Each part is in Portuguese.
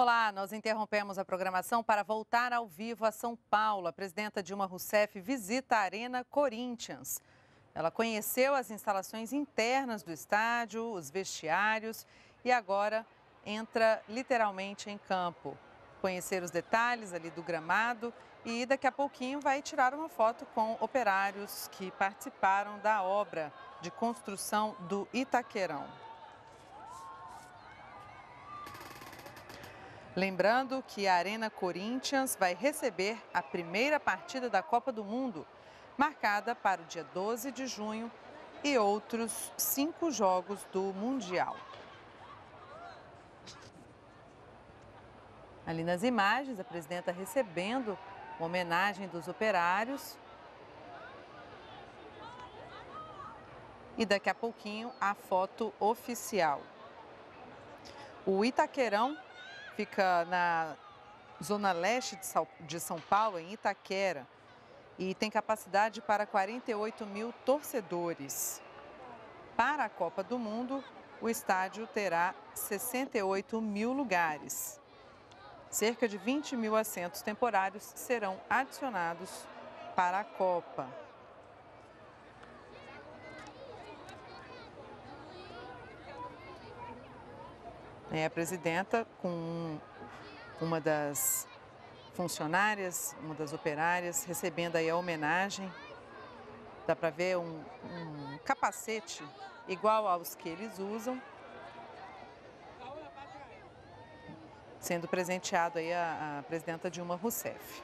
Olá, nós interrompemos a programação para voltar ao vivo a São Paulo. A presidenta Dilma Rousseff visita a Arena Corinthians. Ela conheceu as instalações internas do estádio, os vestiários e agora entra literalmente em campo. Conhecer os detalhes ali do gramado e daqui a pouquinho vai tirar uma foto com operários que participaram da obra de construção do Itaquerão. Lembrando que a Arena Corinthians vai receber a primeira partida da Copa do Mundo, marcada para o dia 12 de junho e outros 5 jogos do Mundial. Ali nas imagens, a presidenta recebendo uma homenagem dos operários. E daqui a pouquinho a foto oficial. O Itaquerão fica na zona leste de São Paulo, em Itaquera, e tem capacidade para 48 mil torcedores. Para a Copa do Mundo, o estádio terá 68 mil lugares. Cerca de 20 mil assentos temporários serão adicionados para a Copa. A presidenta com uma das funcionárias, uma das operárias, recebendo aí a homenagem. Dá para ver um capacete igual aos que eles usam, sendo presenteado aí a presidenta Dilma Rousseff.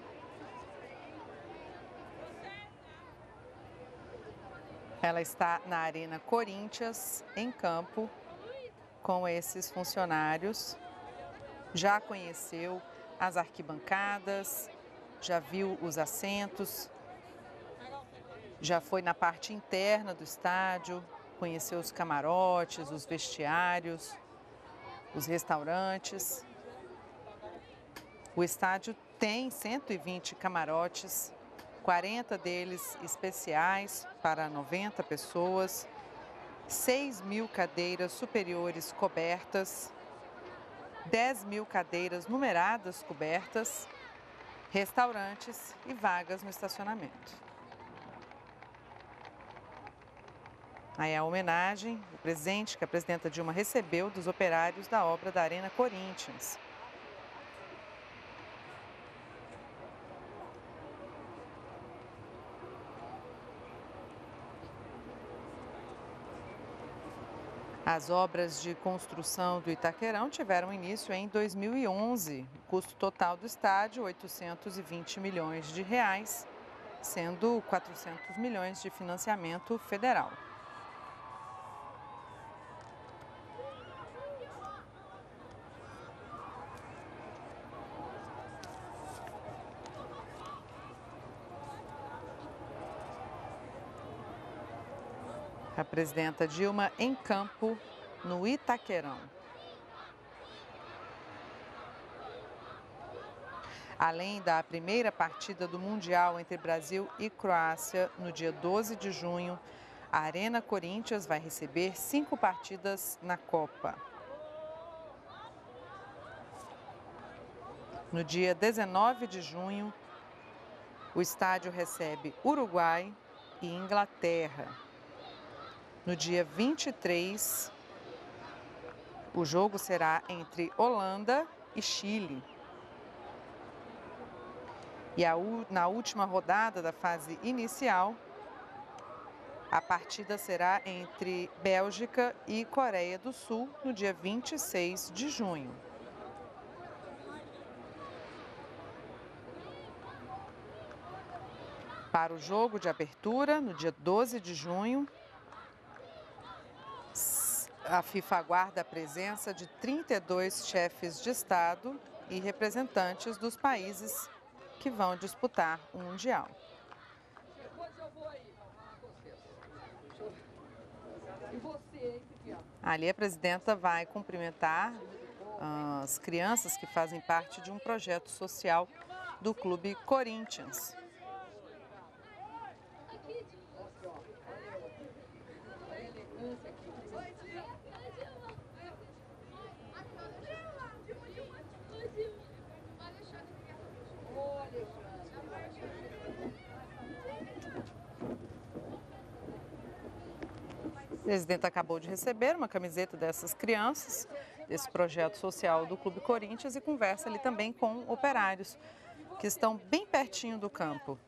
Ela está na Arena Corinthians, em campo, com esses funcionários. Já conheceu as arquibancadas, já viu os assentos, já foi na parte interna do estádio, conheceu os camarotes, os vestiários, os restaurantes. O estádio tem 120 camarotes, 40 deles especiais para 90 pessoas, 6 mil cadeiras superiores cobertas, 10 mil cadeiras numeradas cobertas, restaurantes e vagas no estacionamento. Aí a homenagem, o presente que a presidenta Dilma recebeu dos operários da obra da Arena Corinthians. As obras de construção do Itaquerão tiveram início em 2011. O custo total do estádio, 820 milhões de reais, sendo 400 milhões de financiamento federal. A presidenta Dilma em campo no Itaquerão. Além da primeira partida do Mundial entre Brasil e Croácia, no dia 12 de junho, a Arena Corinthians vai receber 5 partidas na Copa. No dia 19 de junho, o estádio recebe Uruguai e Inglaterra. No dia 23, o jogo será entre Holanda e Chile. E na última rodada da fase inicial, a partida será entre Bélgica e Coreia do Sul, no dia 26 de junho. Para o jogo de abertura, no dia 12 de junho, a FIFA aguarda a presença de 32 chefes de Estado e representantes dos países que vão disputar o Mundial. Ali a presidenta vai cumprimentar as crianças que fazem parte de um projeto social do Clube Corinthians. presidente acabou de receber uma camiseta dessas crianças, desse projeto social do Clube Corinthians, e conversa ali também com operários que estão bem pertinho do campo.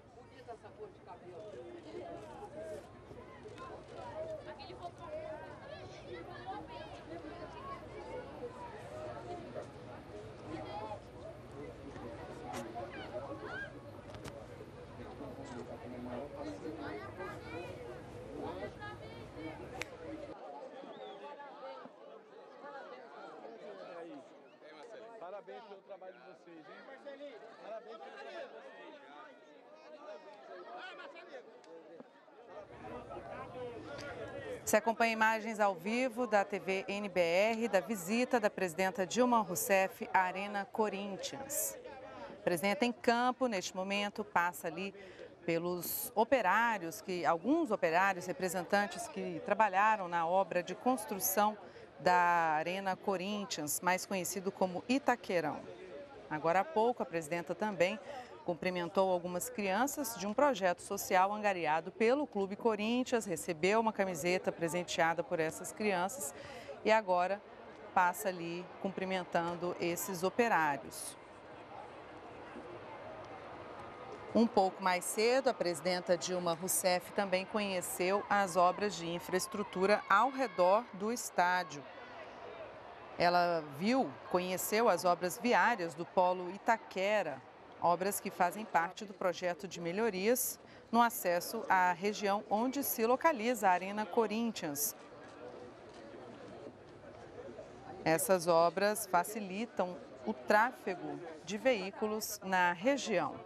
Parabéns pelo trabalho de vocês, hein? Marcelinho, parabéns pelo trabalho de vocês. Você acompanha imagens ao vivo da TV NBR da visita da presidenta Dilma Rousseff à Arena Corinthians. A presidenta em campo, neste momento, passa ali pelos operários, alguns operários, representantes que trabalharam na obra de construção da Arena Corinthians, mais conhecido como Itaquerão. Agora há pouco, a presidenta também cumprimentou algumas crianças de um projeto social angariado pelo Clube Corinthians, recebeu uma camiseta presenteada por essas crianças e agora passa ali cumprimentando esses operários. Um pouco mais cedo, a presidenta Dilma Rousseff também conheceu as obras de infraestrutura ao redor do estádio. Ela conheceu as obras viárias do Polo Itaquera, obras que fazem parte do projeto de melhorias no acesso à região onde se localiza a Arena Corinthians. Essas obras facilitam o tráfego de veículos na região.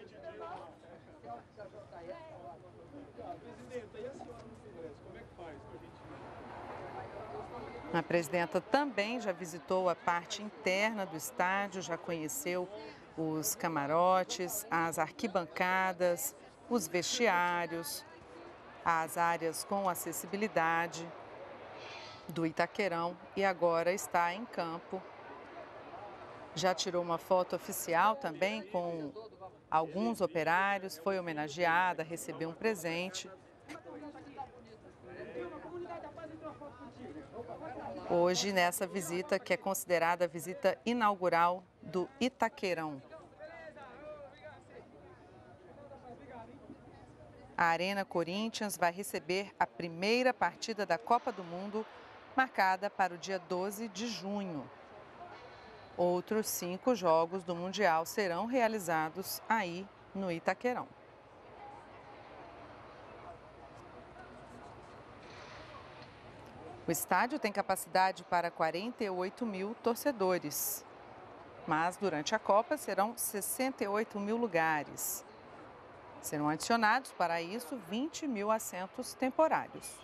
A presidenta também já visitou a parte interna do estádio, já conheceu os camarotes, as arquibancadas, os vestiários, as áreas com acessibilidade do Itaquerão e agora está em campo. Já tirou uma foto oficial também com alguns operários, foi homenageada, recebeu um presente. Hoje, nessa visita, que é considerada a visita inaugural do Itaquerão. A Arena Corinthians vai receber a primeira partida da Copa do Mundo, marcada para o dia 12 de junho. Outros 5 jogos do Mundial serão realizados aí no Itaquerão. O estádio tem capacidade para 48 mil torcedores, mas durante a Copa serão 68 mil lugares. Serão adicionados para isso 20 mil assentos temporários.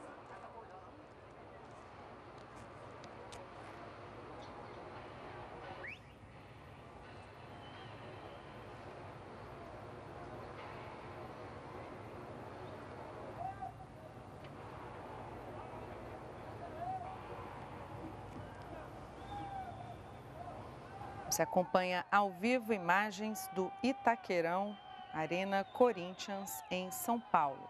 Você acompanha ao vivo imagens do Itaquerão, Arena Corinthians, em São Paulo.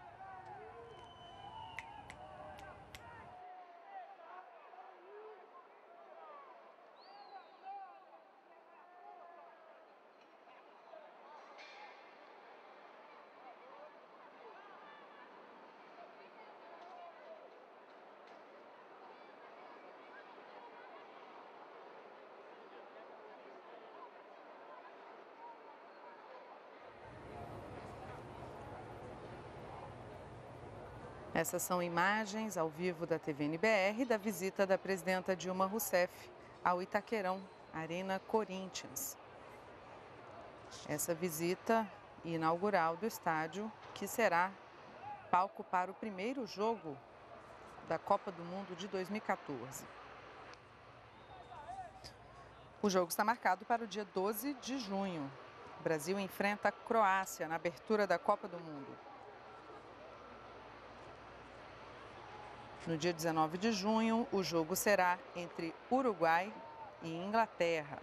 Essas são imagens ao vivo da TV NBR da visita da presidenta Dilma Rousseff ao Itaquerão, Arena Corinthians. Essa visita inaugural do estádio, que será palco para o primeiro jogo da Copa do Mundo de 2014. O jogo está marcado para o dia 12 de junho. O Brasil enfrenta a Croácia na abertura da Copa do Mundo. No dia 19 de junho, o jogo será entre Uruguai e Inglaterra.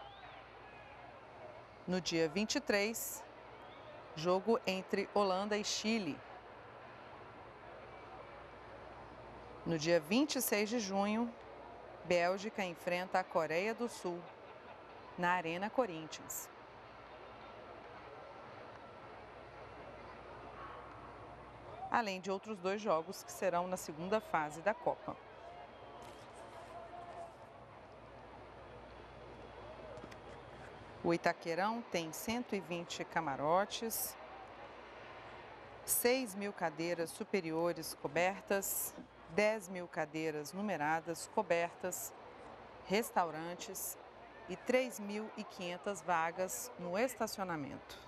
No dia 23, jogo entre Holanda e Chile. No dia 26 de junho, Bélgica enfrenta a Coreia do Sul na Arena Corinthians. Além de outros 2 jogos que serão na segunda fase da Copa. O Itaquerão tem 120 camarotes, 6.000 cadeiras superiores cobertas, 10.000 cadeiras numeradas cobertas, restaurantes e 3.500 vagas no estacionamento.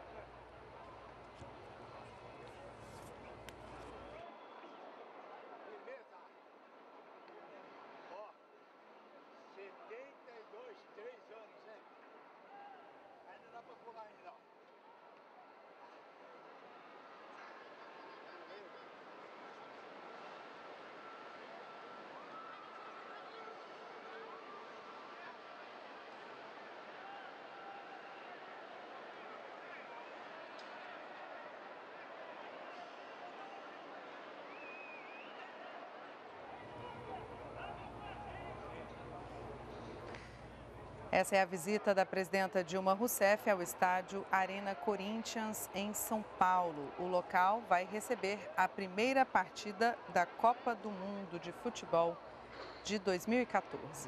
Essa é a visita da presidenta Dilma Rousseff ao estádio Arena Corinthians, em São Paulo. O local vai receber a primeira partida da Copa do Mundo de Futebol de 2014.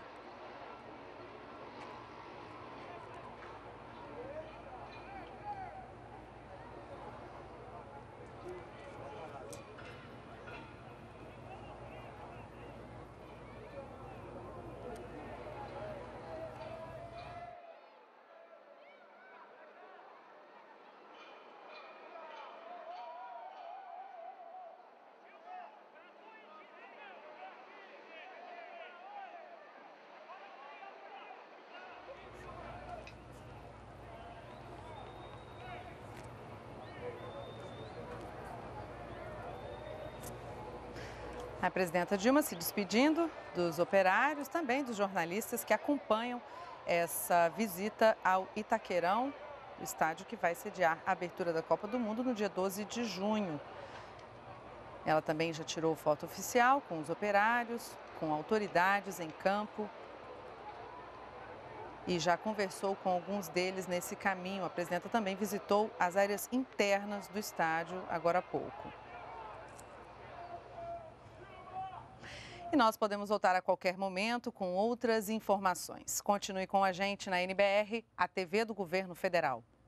A presidenta Dilma se despedindo dos operários, também dos jornalistas que acompanham essa visita ao Itaquerão, o estádio que vai sediar a abertura da Copa do Mundo no dia 12 de junho. Ela também já tirou foto oficial com os operários, com autoridades em campo e já conversou com alguns deles nesse caminho. A presidenta também visitou as áreas internas do estádio agora há pouco. E nós podemos voltar a qualquer momento com outras informações. Continue com a gente na NBR, a TV do Governo Federal.